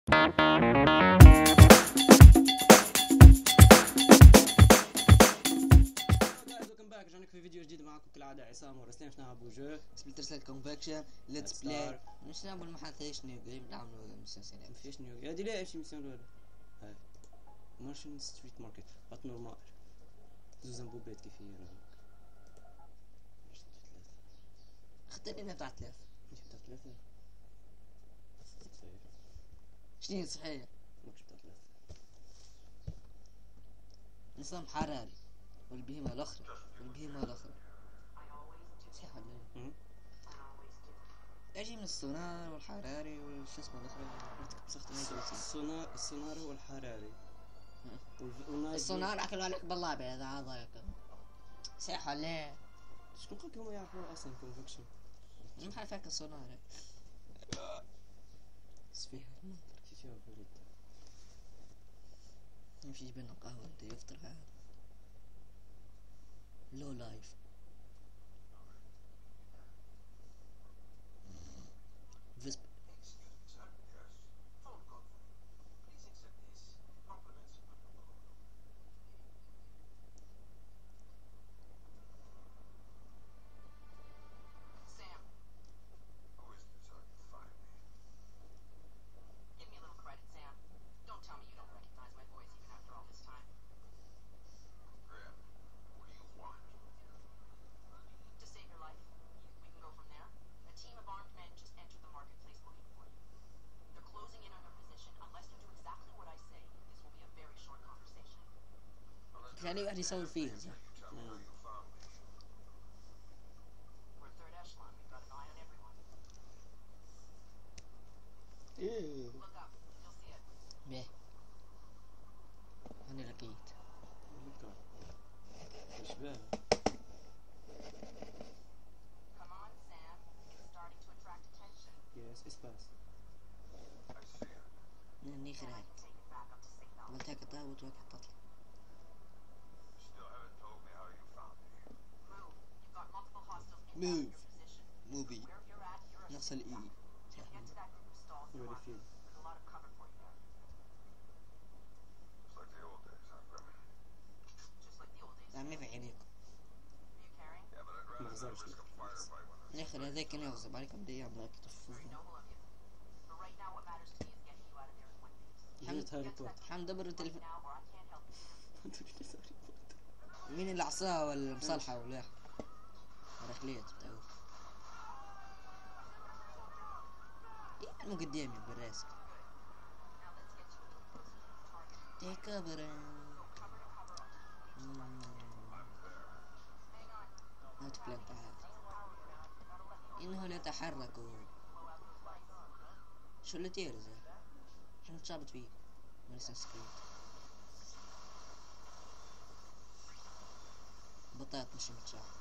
رجعنا في فيديو جديد معكم كالعادة عصام ورسلان. شنو نلعبوا جو سبلتر سيل كونفكشن ليتس بلاي. مش نلعبوا المحاثيش نيو جيم، نعملوا مسلسلات. ما فيش نيو هادي لا شي ميسيون الاولى هاي مارشن ستريت ماركت بات نورمال زوز انبوبات كيف هي راهو اختارينا تاع ثلاثة. مش بتاع ثلاثة صحيح. شنو صحيح؟ ماكش بتاع ثلاثة. نظام حراري والبهيمة الأخرى صحيح ولا لا؟ اجي من السونار والحراري وش اسمه الأخرى السونار هو الحراري السونار أكلوا عليك بالله هذا عضاك صحيح ولا لا؟ شكون قالك هما يعرفوا أصلا كونفكشن؟ ما حافاك السونار سفيها كيف يعرفوا لي يمشي يجيب لنا قهوة بده يفطر هذا لو لايف فيسب يعني واحد يسوي فيه صح. ايه بيه أنا لقيت اشباه يس اسباس نني خراج قلت هيك طاوت وهيك حطت موف موفي نفس الاي ولا فين عمي في عينيكم ما غزرش يا اخي هذاك كان يغصب عليكم بدي يعمل تفوه حمد دبر التليفون مين اللي عصاها ولا مصالحة ولا رخليت بتاعه يعني مو قدامي بالراسك تكبر نوت بلانت إنه لا يتحرك شو اللي تيرز شو متشابط فيه مارسن سكريت بطاط مش متشابط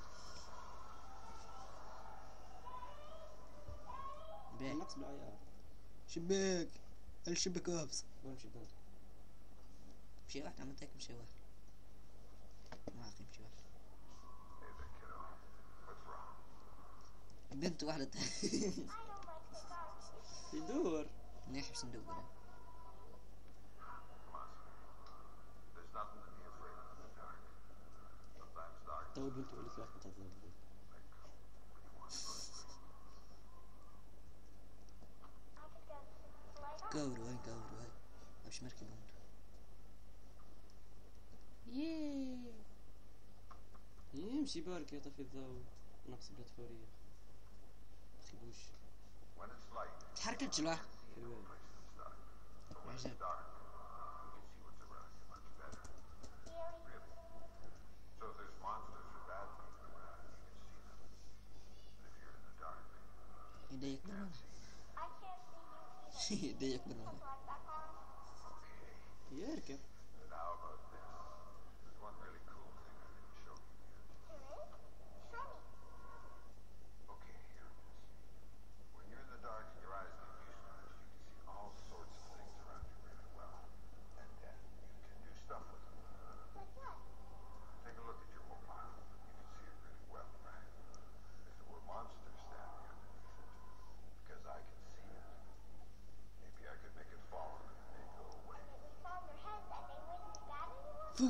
نقص بالعيار شباك الشباك وابس ونمشي بنت مشي واحد عملت هيك مشي واحد ما أخي مشي واحد بنت واحدة يدور نحب صندوق ولا تو بنت قلت واحد تظل كورو وين مش مركب هون يمشي بارك يا طفي الضوء نقص بلاتفورية خيبوش تحركت شلون عجب يديك بالمنى يديك بالمنى يركب Because I can see it. Maybe I could make it fall فو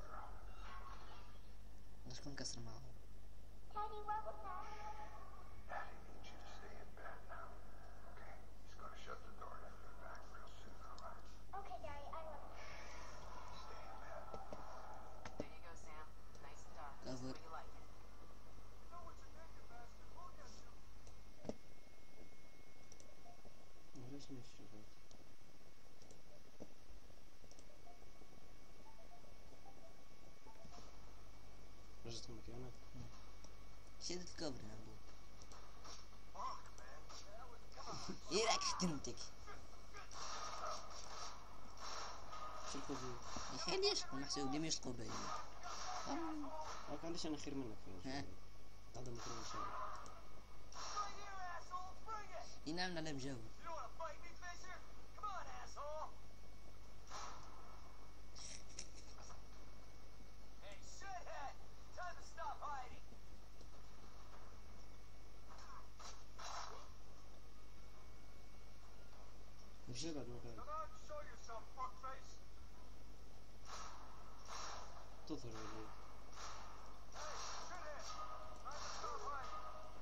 بدك تكون كسر معه. Daddy, what was that? Daddy needs you to stay in bed now. Okay? He's gonna shut the door and be back real soon, alright? Okay, Daddy, I will. Stay in bed. There you go, Sam. Nice and dark. Just the way you like it. ليش مش شغال؟ رجعت مكانك. شدت الكوبري يا ابو. ايه رايك خدمتك؟ شو القضية؟ يخلي يشقوا محسوب ليه ما يشقوا بي. معلش أنا خير منك يا ها؟ شباب. هذا مكان إن شاء الله. ينام على مجاوب. You don't want to fight me, Fisher? Come on, asshole! Hey, shithead! Time to stop hiding! مش بعد مكان. Come on, show yourself, fuckface! تظهر ولا Hey, shithead! Time to stop hiding!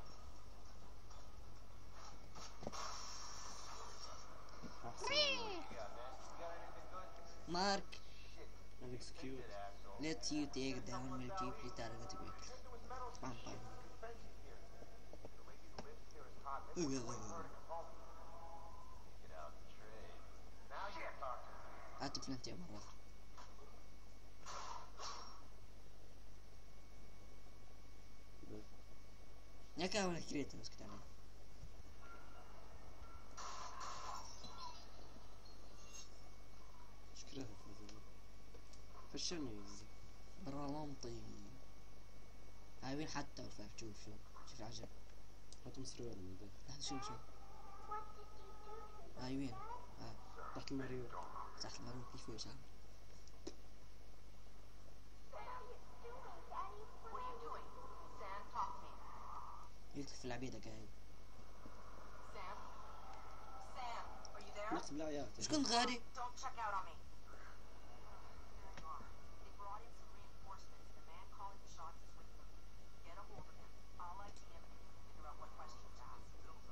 أحسن. Yeah, man. You got anything good? مارك هذاك سكيوت. Asshole. let you take down multiple target weak. بام بام. The lady who lives here is hot. Maybe we can wait for her to come home. Get out and trade. Now you can talk to me. هات بلانتي يا مرة. ياك ولا كريت مسكت عليه. شكرا هذا. فشلني يزي. برلمطي. هاي وين حتى وفاف شوف العجب. هات مصري ولا من ده. لحظة شوف What did you do to me? هاي وين. تحت المريو. تحت المروح كيف هو شعر. What are you doing, Daddy? What are you doing? Sam, talk to me. يكتب في العبيدة قاعد. Sam? Sam, are you there? نقص بالعيات. مش كنت غادي؟ Don't check out on me. There you are. They brought in some reinforcements. The man calling the shots is with them. Get a hold of him. I'll ID him and you can figure out what questions to ask.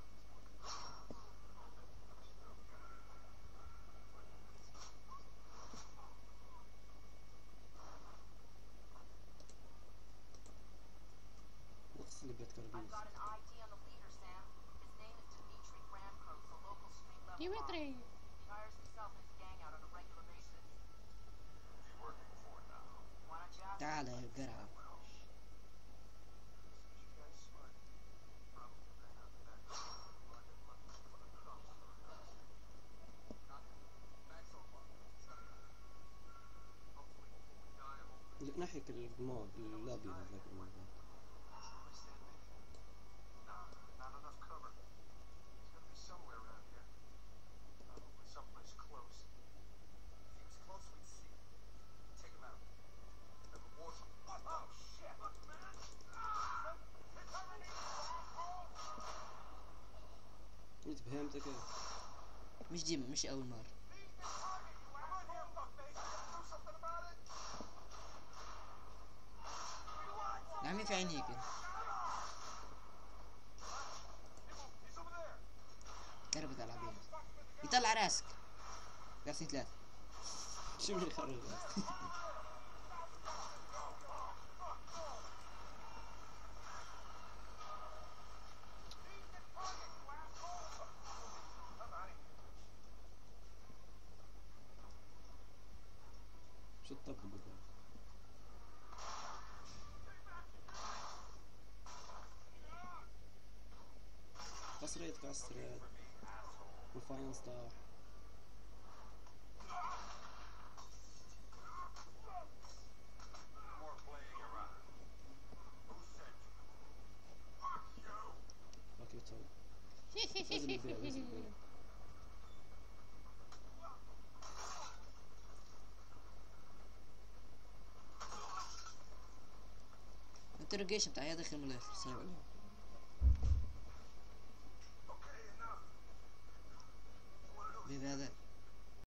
نقص اللي بيت I've كربيس. got an ID on the leader, Sam. His name is Dimitri Gramkos, a local street level Dimitri. mob. He hires himself and his gang out on a regular basis. Who's he working for now? Why don't you ask him? تعال يا قرعة. ناحية الماب اللابي هذاك الماب. Not enough cover. He's gonna be somewhere around here. Probably someplace close. If he was close, we'd see him. Take him out. Have a war. Oh, shit! Look, man! It's underneath you, asshole! انت فهمتك. مش دي مش أول مرة. Come on here, fuckface! Do something about it! نعمي في عينيك. He's over there! قربت على العبيد. يطلع راسك. قاسين ثلاثة. شو اللي خرج؟ شو الطبق ده؟ قصريت كسرت والفاينل طاح. More playing around. Who sent you? Fuck you! اوكي طيب. لازم يبيع لازم يبيع. الانتروجيشن بتاعي داخل من الاخر صعب عليهم. Okay, enough. بيبي هذا